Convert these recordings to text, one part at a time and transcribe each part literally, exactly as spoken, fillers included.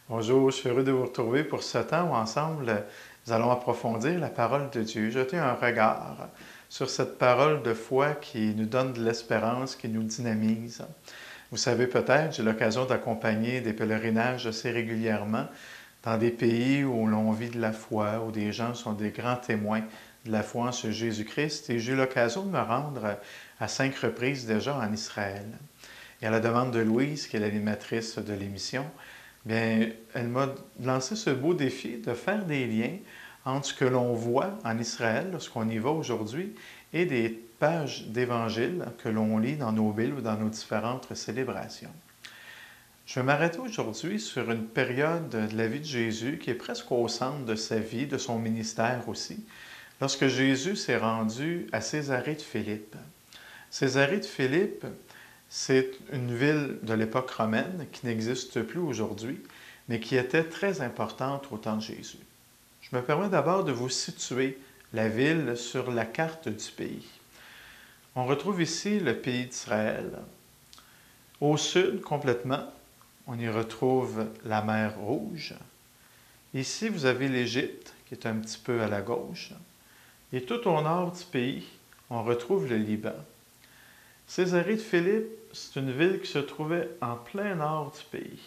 Bonjour, je suis heureux de vous retrouver pour ce temps où ensemble nous allons approfondir la parole de Dieu, jeter un regard sur cette parole de foi qui nous donne de l'espérance, qui nous dynamise. Vous savez peut-être, j'ai l'occasion d'accompagner des pèlerinages assez régulièrement dans des pays où l'on vit de la foi, où des gens sont des grands témoins de la foi en ce Jésus-Christ, et j'ai eu l'occasion de me rendre à cinq reprises déjà en Israël. Et à la demande de Louise, qui est l'animatrice de l'émission, bien, elle m'a lancé ce beau défi de faire des liens entre ce que l'on voit en Israël, lorsqu'on y va aujourd'hui, et des pages d'évangiles que l'on lit dans nos Bibles ou dans nos différentes célébrations. Je vais m'arrêter aujourd'hui sur une période de la vie de Jésus qui est presque au centre de sa vie, de son ministère aussi, lorsque Jésus s'est rendu à Césarée de Philippe. Césarée de Philippe, c'est une ville de l'époque romaine qui n'existe plus aujourd'hui, mais qui était très importante au temps de Jésus. Je me permets d'abord de vous situer la ville sur la carte du pays. On retrouve ici le pays d'Israël. Au sud, complètement, on y retrouve la mer Rouge. Ici, vous avez l'Égypte, qui est un petit peu à la gauche. Et tout au nord du pays, on retrouve le Liban. Césarée de Philippe, c'est une ville qui se trouvait en plein nord du pays.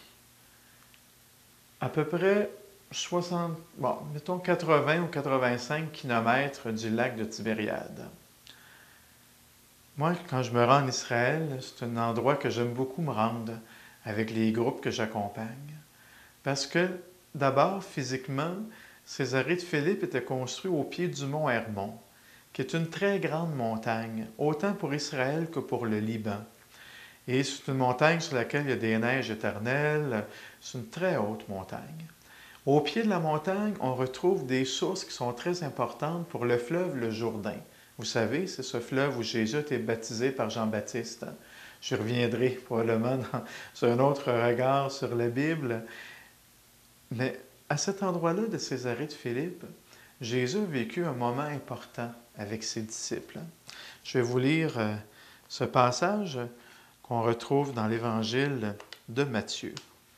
À peu près soixante, bon, mettons quatre-vingts ou quatre-vingt-cinq kilomètres du lac de Tibériade. Moi, quand je me rends en Israël, c'est un endroit que j'aime beaucoup me rendre avec les groupes que j'accompagne. Parce que, d'abord, physiquement, Césarée de Philippe était construit au pied du mont Hermon, qui est une très grande montagne, autant pour Israël que pour le Liban. Et c'est une montagne sur laquelle il y a des neiges éternelles. C'est une très haute montagne. Au pied de la montagne, on retrouve des sources qui sont très importantes pour le fleuve le Jourdain. Vous savez, c'est ce fleuve où Jésus a été baptisé par Jean-Baptiste. Je reviendrai probablement dans, sur un autre regard sur la Bible. Mais à cet endroit-là de Césarée de Philippe, Jésus a vécu un moment important avec ses disciples. Je vais vous lire euh, ce passage qu'on retrouve dans l'Évangile de Matthieu.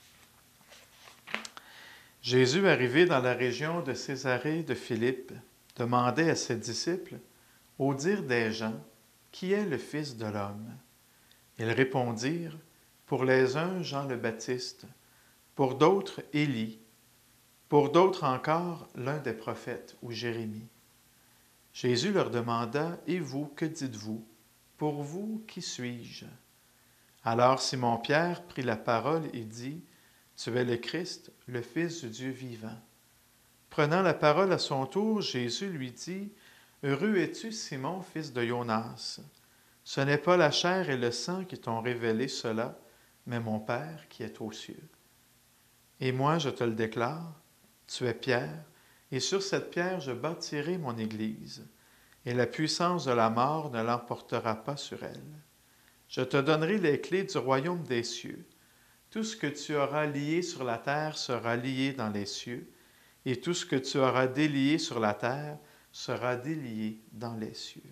Jésus, arrivé dans la région de Césarée de Philippe, demandait à ses disciples, au dire des gens, qui est le Fils de l'homme? Ils répondirent, pour les uns, Jean le Baptiste, pour d'autres, Élie, pour d'autres encore, l'un des prophètes ou Jérémie. Jésus leur demanda, et vous, que dites-vous? Pour vous, qui suis-je? Alors Simon-Pierre prit la parole et dit, tu es le Christ, le Fils du Dieu vivant. Prenant la parole à son tour, Jésus lui dit, heureux es-tu, Simon, fils de Jonas. Ce n'est pas la chair et le sang qui t'ont révélé cela, mais mon Père qui est aux cieux. Et moi, je te le déclare, tu es Pierre, et sur cette pierre je bâtirai mon Église, et la puissance de la mort ne l'emportera pas sur elle. Je te donnerai les clés du royaume des cieux. Tout ce que tu auras lié sur la terre sera lié dans les cieux, et tout ce que tu auras délié sur la terre sera délié dans les cieux.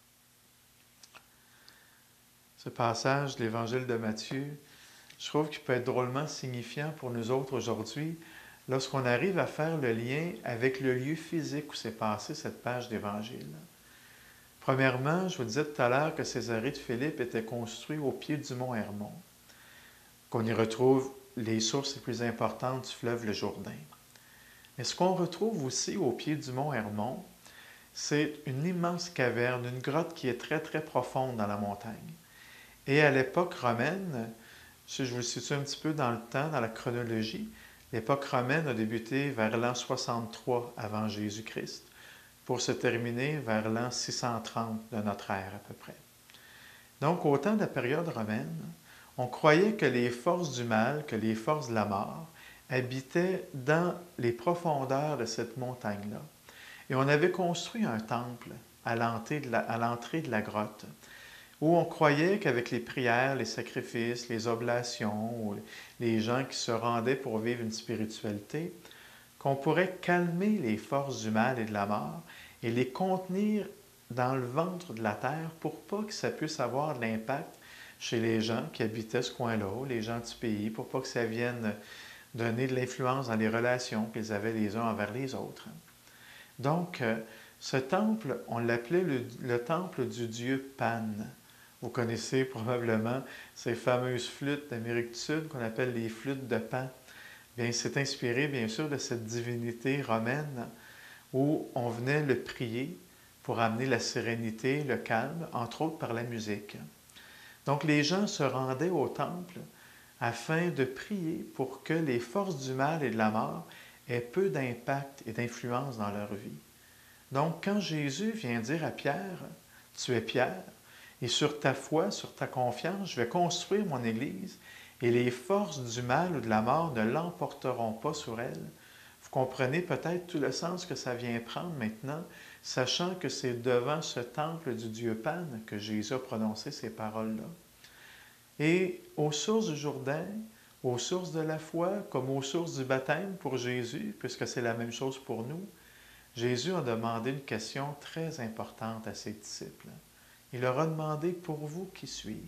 Ce passage de l'Évangile de Matthieu, je trouve qu'il peut être drôlement signifiant pour nous autres aujourd'hui, lorsqu'on arrive à faire le lien avec le lieu physique où s'est passée cette page d'Évangile. Premièrement, je vous disais tout à l'heure que Césarée de Philippe était construit au pied du mont Hermon, qu'on y retrouve les sources les plus importantes du fleuve le Jourdain. Mais ce qu'on retrouve aussi au pied du mont Hermon, c'est une immense caverne, une grotte qui est très très profonde dans la montagne. Et à l'époque romaine, si je vous le situe un petit peu dans le temps, dans la chronologie, l'époque romaine a débuté vers l'an soixante-trois avant Jésus-Christ, pour se terminer vers l'an six cent trente de notre ère à peu près. Donc, au temps de la période romaine, on croyait que les forces du mal, que les forces de la mort, habitaient dans les profondeurs de cette montagne-là. Et on avait construit un temple à l'entrée de la, à l'entrée de la grotte, où on croyait qu'avec les prières, les sacrifices, les oblations, les gens qui se rendaient pour vivre une spiritualité, qu'on pourrait calmer les forces du mal et de la mort et les contenir dans le ventre de la terre pour pas que ça puisse avoir de l'impact chez les gens qui habitaient ce coin-là, les gens du pays, pour pas que ça vienne donner de l'influence dans les relations qu'ils avaient les uns envers les autres. Donc, euh, ce temple, on l'appelait le, le temple du dieu Pan. Vous connaissez probablement ces fameuses flûtes d'Amérique du Sud qu'on appelle les flûtes de Pan. Bien, c'est inspiré bien sûr de cette divinité romaine où on venait le prier pour amener la sérénité, le calme, entre autres par la musique. Donc les gens se rendaient au temple afin de prier pour que les forces du mal et de la mort aient peu d'impact et d'influence dans leur vie. Donc quand Jésus vient dire à Pierre, « Tu es Pierre, et sur ta foi, sur ta confiance, je vais construire mon Église, et les forces du mal ou de la mort ne l'emporteront pas sur elle. » Vous comprenez peut-être tout le sens que ça vient prendre maintenant, sachant que c'est devant ce temple du Dieu Pan que Jésus a prononcé ces paroles-là. Et aux sources du Jourdain, aux sources de la foi, comme aux sources du baptême pour Jésus, puisque c'est la même chose pour nous, Jésus a demandé une question très importante à ses disciples. Il leur a demandé, « Pour vous, qui suis-je? »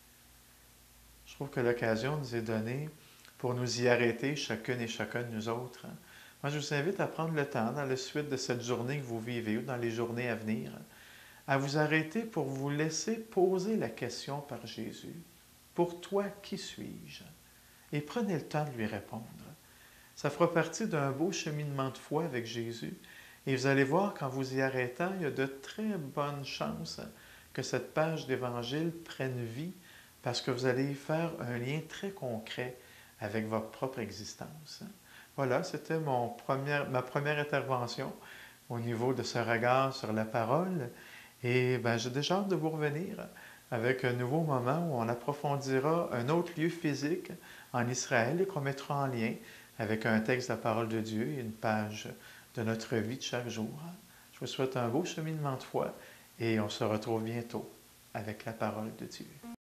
Je trouve que l'occasion nous est donnée pour nous y arrêter, chacune et chacun de nous autres. Moi, je vous invite à prendre le temps, dans la suite de cette journée que vous vivez ou dans les journées à venir, à vous arrêter pour vous laisser poser la question par Jésus. « Pour toi, qui suis-je? » Et prenez le temps de lui répondre. Ça fera partie d'un beau cheminement de foi avec Jésus. Et vous allez voir qu'en vous y arrêtant, il y a de très bonnes chances que cette page d'Évangile prenne vie parce que vous allez faire un lien très concret avec votre propre existence. Voilà, c'était mon première, ma première intervention au niveau de ce regard sur la parole. Et ben, j'ai déjà hâte de vous revenir avec un nouveau moment où on approfondira un autre lieu physique en Israël et qu'on mettra en lien avec un texte de la parole de Dieu et une page de notre vie de chaque jour. Je vous souhaite un beau cheminement de foi et on se retrouve bientôt avec la parole de Dieu.